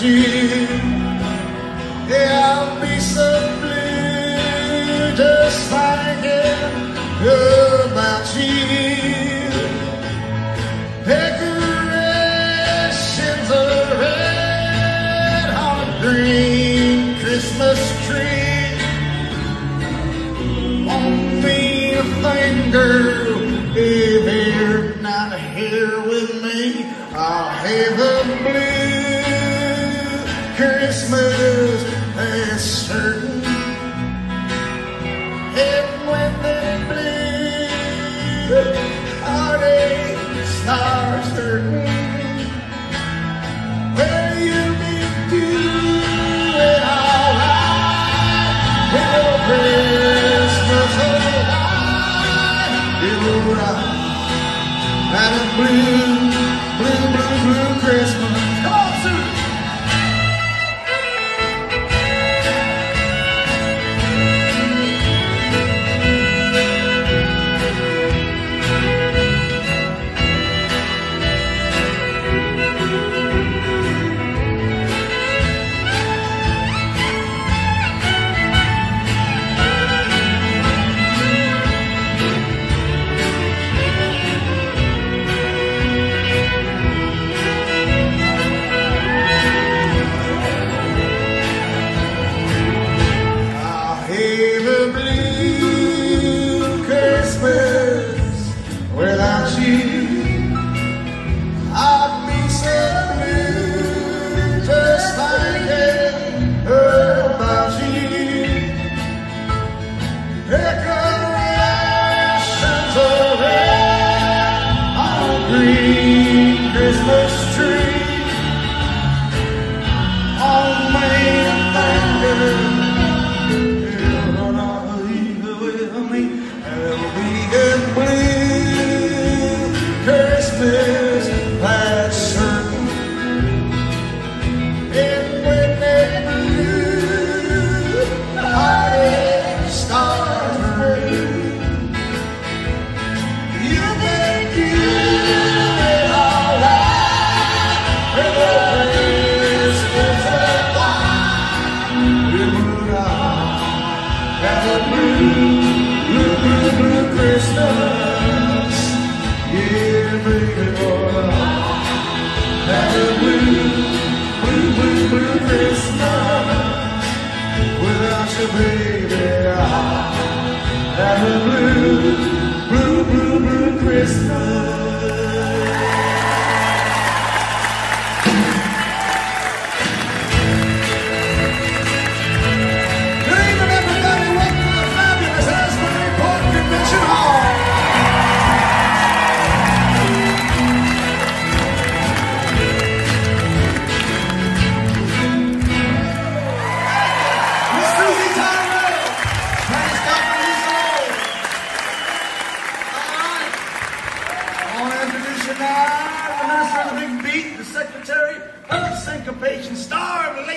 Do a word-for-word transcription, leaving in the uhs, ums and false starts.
you. Yeah, I'll be so blue just thinking about you. Decorations of red on a green Christmas tree. Won't mean a thing, girl, if you're not here with me. I'll have a blue Christmas, that's certain. And when the blue heartache starts hurting, well, you'll be doing alright with your Christmas alive. You would have a blue, blue, blue, blue Christmas. Come on, Sue! Without you, I'd be so blue just thinking about you. Decorations of red on a green Christmas tree. Oh man, thank you. You're gonna leave with me. It'll be good blue Christmas, that's certain. And when that blue heartache starts hurting, you can do it alright with a Christmas alive. You would have a blue, blue, blue, blue Christmas. Yeah, baby, boy, have a blue, blue, blue, blue Christmas. Without you, baby, I'll have a blue, blue, blue, blue Christmas. Good evening, everybody. Welcome to the fabulous Asbury Park Convention Hall. The minister of the big beat, the secretary of syncopation, star of the